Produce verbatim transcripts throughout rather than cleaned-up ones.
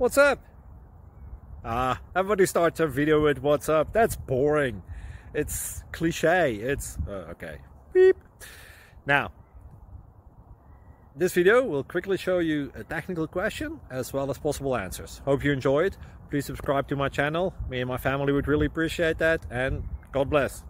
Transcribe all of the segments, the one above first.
What's up? Ah, everybody starts a video with what's up. That's boring. It's cliche. It's uh, okay. Beep. Now, this video will quickly show you a technical question as well as possible answers. Hope you enjoyed. Please subscribe to my channel. Me and my family would really appreciate that, and God bless.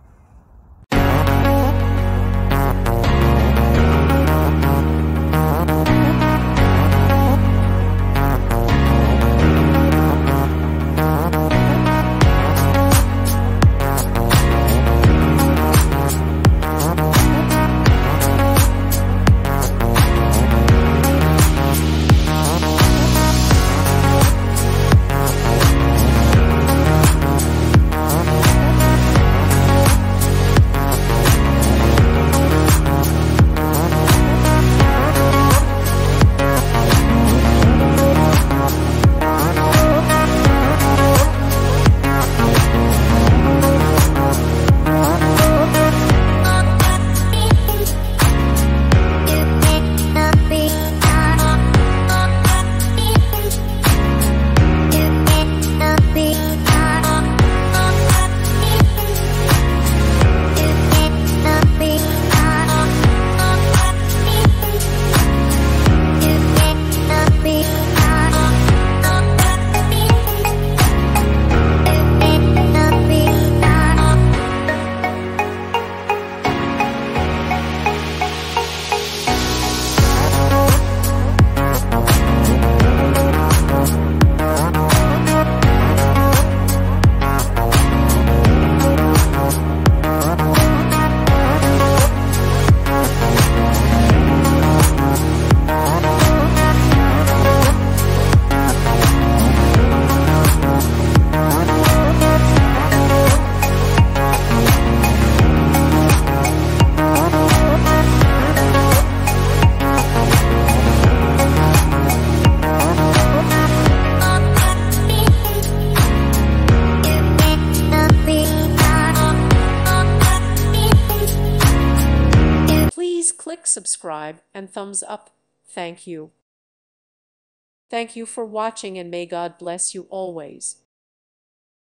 Click subscribe and thumbs up. Thank you. Thank you for watching, and may God bless you always.